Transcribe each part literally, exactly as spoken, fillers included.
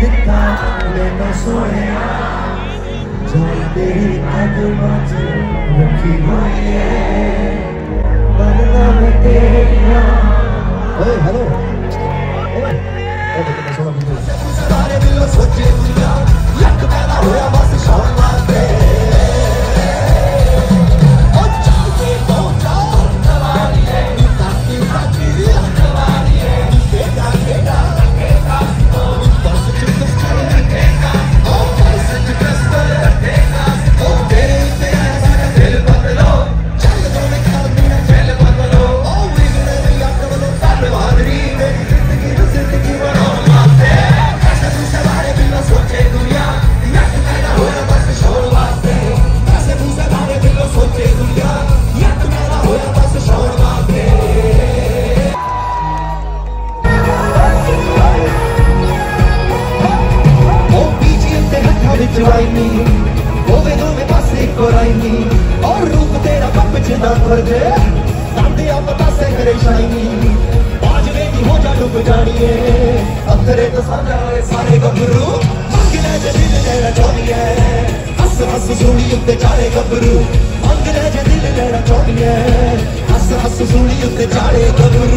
दिता मैनू सोने जान तेरी कदमां च रखी हुई है बनना मैं तेरिया। ओए हेलो ओए कितना सोहना वीडियो सारे दिलों सोचे दुनिया यक पैदा होया बस शौक मारते ओ चल के पहुंचा नवारी है ताकि ताकि नवारी है बेटा बेटा बेटा ओ बस चुप चल बेटा ओ बस चुप चल बेटा ओ तेरे पे सारा दिल बदलो चल दो में खाली दिल बदलो ओ विगड़े यक बदलो तलवारी मेरी जिंदगी नु जिंदगी बनो माते ऐसे दूसरे बारे बिना सोचे दुनिया यक पैदा होया बस शोर वास्ते ऐसे दूसरे बारे बिना सोचे दुनिया यक पैदा होया बस शोर वास्ते। ओ बीजीएम ते हत्था विच वाइनी होवे दोवें पासे कोराइनी और रूप तेरा पप च ना भर दे सामने आ पता से करे शाइनी बाजवे दी हो जा डूब जानिए अंतरे तो साजा होए सारे गबरू मंग ले जे दिल लेना चाहनी है हस हस सूली उत्ते चाड़े गबरू मंग ले जे दिल लेना चाहनी है हस हस सूली उत्ते चाड़े गबरू।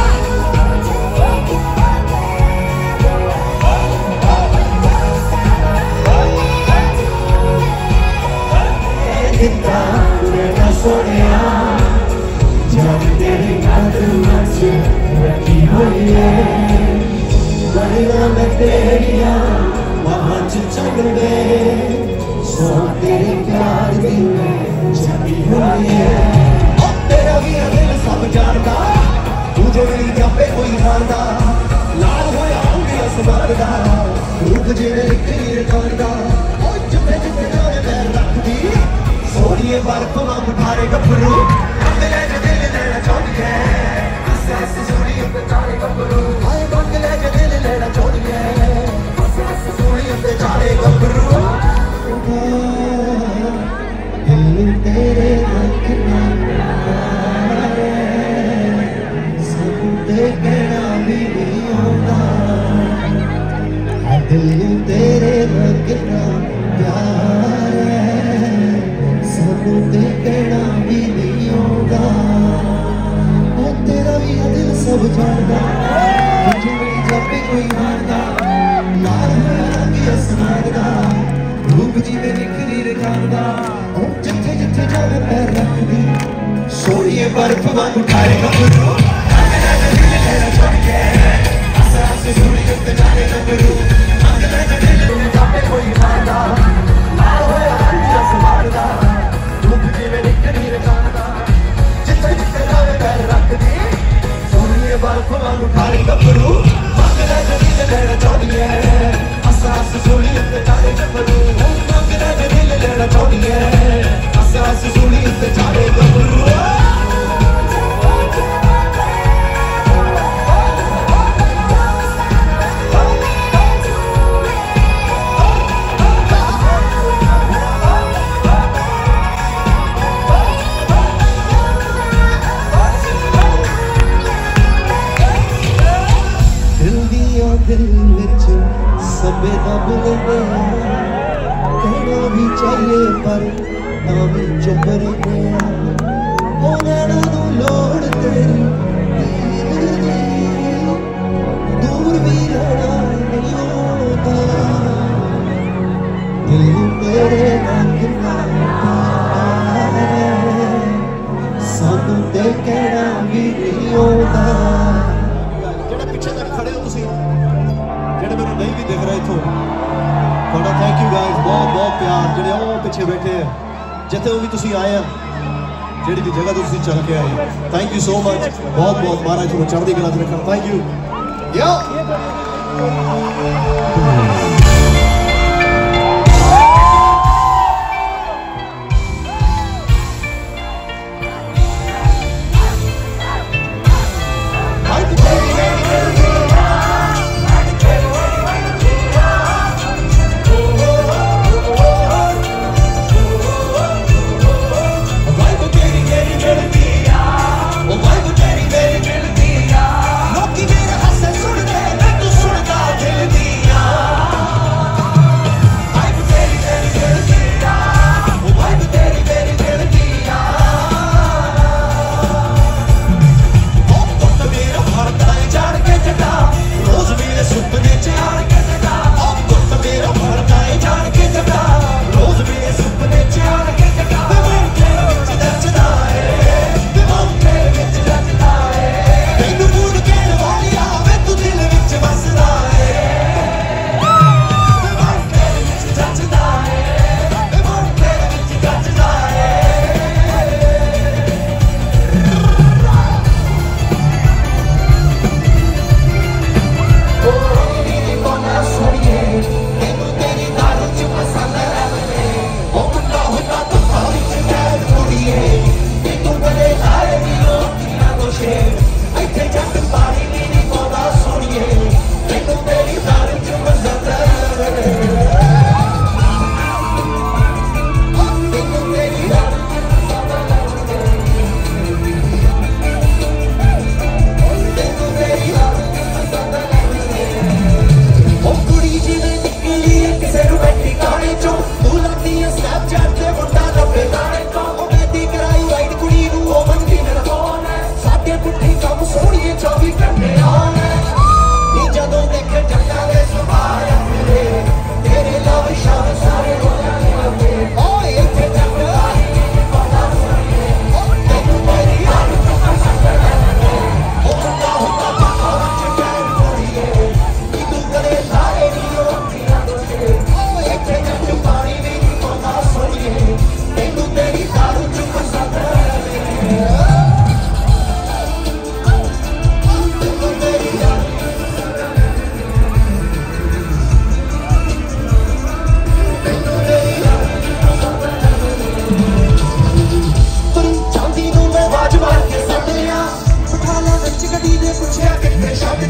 दिता मैनू सोने जान तेरी कदमां च रखी हुई है बनना मैं तेरिया वहां च चल दे सो तेरे प्यार दी छपी हुई है ओ तेरा भी दिल सब जानदा तू जो नहीं जापे कोई खांदा लाल होया होंगे आसमान दा रूप जिवें लिखी रखांदा ओ जिथे जिथे जावे पैर रखदी सोनिए बर्फ वांग ठारे गबरू मंग ले जे दिल लेना चाहनी है हस हस सोनी उत्ते चाड़े गबरू हाय मंग ले जे दिल लेना चाहनी है हस हस सोनी उत्ते चाड़े गबरू। दिल तेरे रखना प्यार सब ते कहना भी नहीं होता दिल तेरे रखना प्यार ते कहना भी नहीं होगा ओ तेरा भी दिल सब जानदा तुझे नहीं जापे कोई मारदा लाल होया भी आसमान दा रूप जिवें निखरी रखांदा ओ जिथे जिथे जावे पैर रखदी सोनिए बर्फ वांग ठारे गबरू मंग ले जे दिल लेना चाहनी है हस हस सूली उत्ते चाड़े गबरू मंग ले जे दिल लेना जापे कोई मारदा लाल होया भी आसमान दा रूप जिवें निखरी रखांदा जिथे जिथे जावे पैर रखदी सोनिए बर्फ वांग ठारे गबरू मंग ले जे दिल लेना चाहनी है हस हस सूली उत्ते चाड़े गबरू मंग ले जे दिल लेना चाहनी है हस हस सूली उत्ते चाड़े गबरू। दिल विच सबे दब लेंदे कहना भी चाहिए पर ना भी चुप रहंदे ओ नैना नूं लोड़ तेरी दिल दी दूर भी रहना नहीं होता दिल तेरे नाल कितना प्यार है सानू ते कहना भी नहीं होता। जेड़ा पिछे तक खड़े हो तुसीं जेड़े मैंने नहीं भी देख रहे इथों थोड़ा थैंक यू गाइस बहुत बहुत प्यार जेड़े ओ पिछे बैठे हैं जिथे भी तुसीं आए हैं जेड़ी भी जगह तुसीं चल के आए थैंक यू सो मच बहुत बहुत महाराज तुहानू चढ़दी कला च रखण थैंक यू यो। लोकी मेरे हसे सुन दे मैं तू सुनदा दिल दिया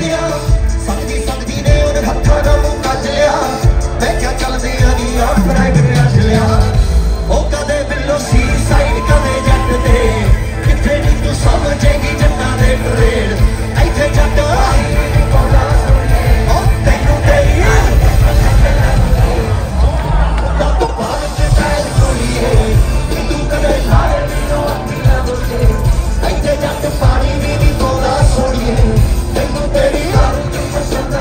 दिया सकदी सकदी ने उन हत्थां दा मूंह कज लिया मैं क्या चलदे आ नी आ प्राइवेट रख लिया ओ कदे बिल्लो सी साइड कदे जट दे किथे नी तू समझेगी जन्ना दे ट्रेड इथे जट ओ तैनू तेरी तू पाल के टाइल कोलिए तू कदे लाए नी ओ अखियां बुझे इथे जट पानी भी नी तोड़ा सोड़िए तैनू तेरी हर की पसंद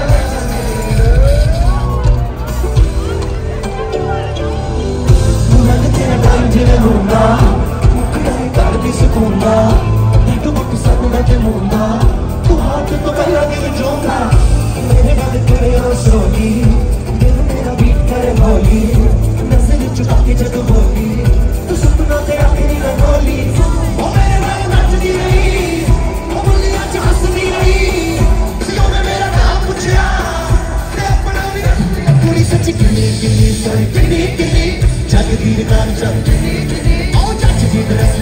जिने मुंडा मुकड़ा कर दी सकूंगा एक मुक सकदा ते मुंडा तू हाथ तो पहला दिल जोंगा मेरे गल तेरे ओ सोनी दिल मेरा बीट करे बोली नजर चुका के जग बोली तू सपना ते आखिरी न बोली ओ मेरे नाल नचदी रही ओ बोलियां च हसदी रही सियों ने मेरा नाम पूछया ते अपना भी कुड़ी सच्ची किन्नी किन्नी सोनी किन्नी किन्नी जग दी नाम जग ओ जग दी रस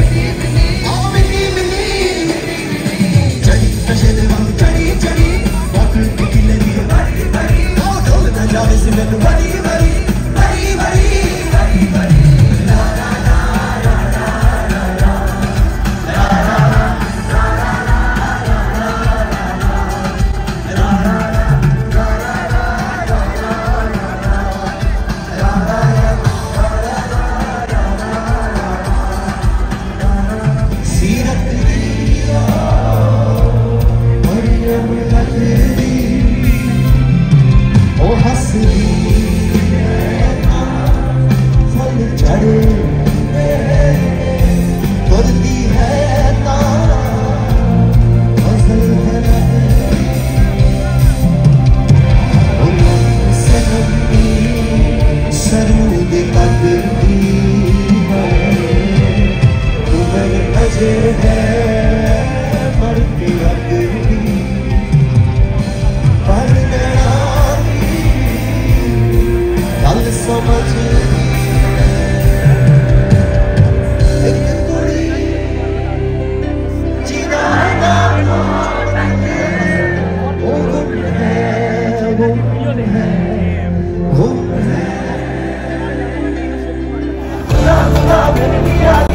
ओ मिनी मिनी जड़ी नशे दे वांग जड़ी जड़ी बाकी की किले दी बड़ी बड़ी ओ ढोल ना जावे से मैनू बड़ी बड़ी बड़ी बड़ी बड़ी बड़ी ला ला ला ला ला ला ला ला Love, love, love,